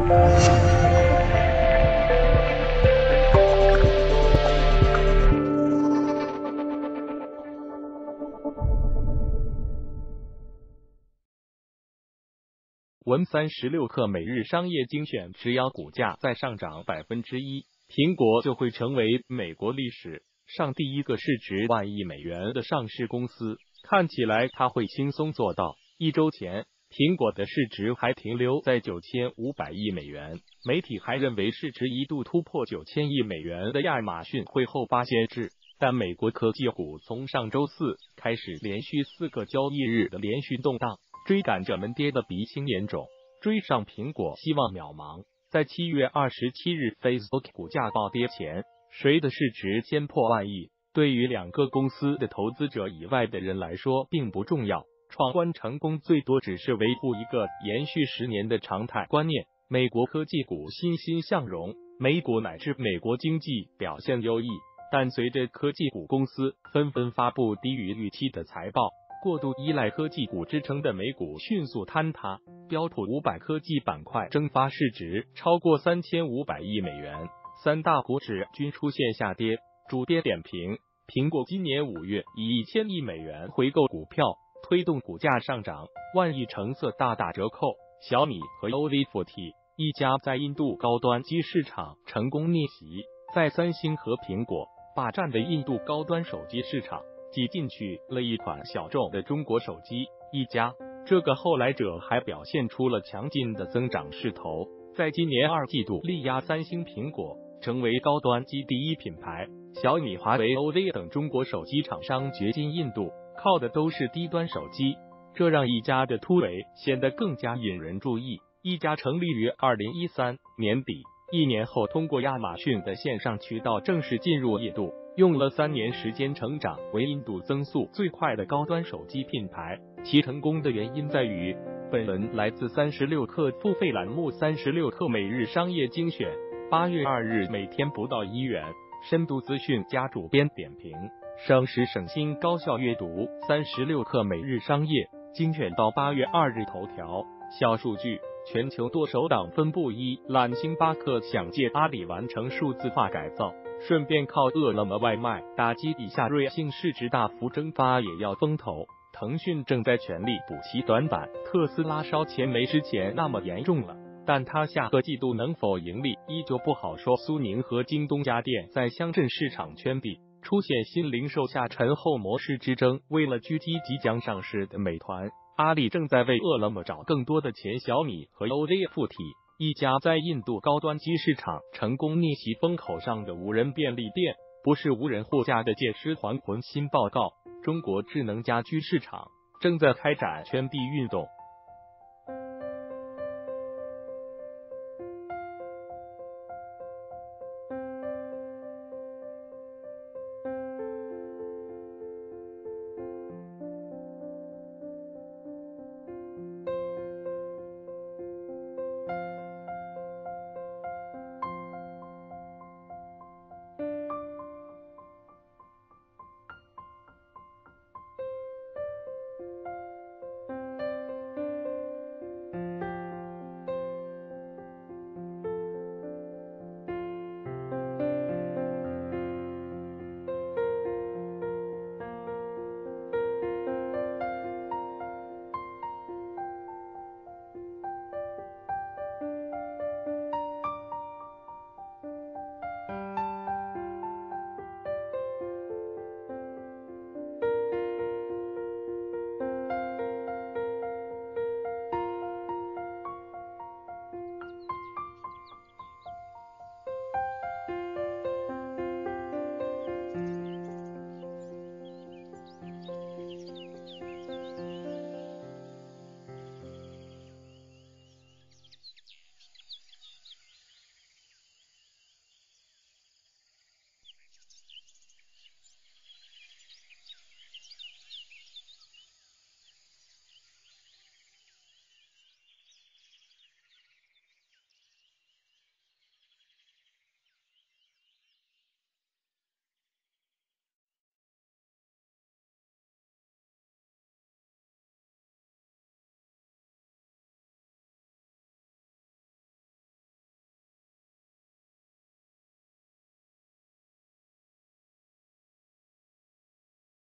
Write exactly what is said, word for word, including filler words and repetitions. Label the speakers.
Speaker 1: 文三十六氪每日商业精选，只要股价再上涨百分之一，苹果就会成为美国历史上第一个市值万亿美元的上市公司。看起来它会轻松做到。一周前，苹果的市值还停留在九千五百亿美元，媒体还认为市值一度突破九千亿美元的亚马逊会后发先至。但美国科技股从上周四开始连续四个交易日的连续动荡，追赶者们跌得鼻青脸肿，追上苹果希望渺茫。在七月二十七日 Facebook 股价暴跌前，谁的市值先破万亿，对于两个公司的投资者以外的人来说并不重要，闯关成功最多只是维护一个延续十年的常态观念。美国科技股欣欣向荣，美股乃至美国经济表现优异，但随着科技股公司纷纷发布低于预期的财报，过度依赖科技股支撑的美股迅速坍塌，标普五百科技板块蒸发市值超过三千五百亿美元，三大股指均出现下跌。主编点评：苹果今年五月以一千亿美元回购股票，推动股价上涨，万亿成色大打折扣。小米和 O L E D 一家在印度高端机市场成功逆袭，在三星和苹果霸占的印度高端手机市场挤进去了一款小众的中国手机一家。这个后来者还表现出了强劲的增长势头，在今年二季度力压三星、苹果，成为高端机第一品牌。小米、华为、O L E D 等中国手机厂商掘进印度，靠的都是低端手机，这让一加的突围显得更加引人注意。一加成立于二零一三年底，一年后通过亚马逊的线上渠道正式进入印度，用了三年时间成长为印度增速最快的高端手机品牌。其成功的原因在于，本文来自三十六氪付费栏目三十六氪每日商业精选，八月二日每天不到一元，深度资讯加主编点评，省时省心高效阅读。三十六氪每日商业精选到八月二日头条，小数据。全球多首党分布一览，星巴克想借阿里完成数字化改造，顺便靠饿了么外卖打击底下瑞幸市值大幅蒸发也要风投。腾讯正在全力补齐短板，特斯拉烧钱没之前那么严重了，但它下个季度能否盈利依旧不好说。苏宁和京东家电在乡镇市场圈地，出现新零售下沉后模式之争。为了狙击即将上市的美团，阿里正在为饿了么找更多的钱。小米和 O L E D 一家在印度高端机市场成功逆袭风口上的无人便利店，不是无人货架的借尸还魂。新报告：中国智能家居市场正在开展圈地运动，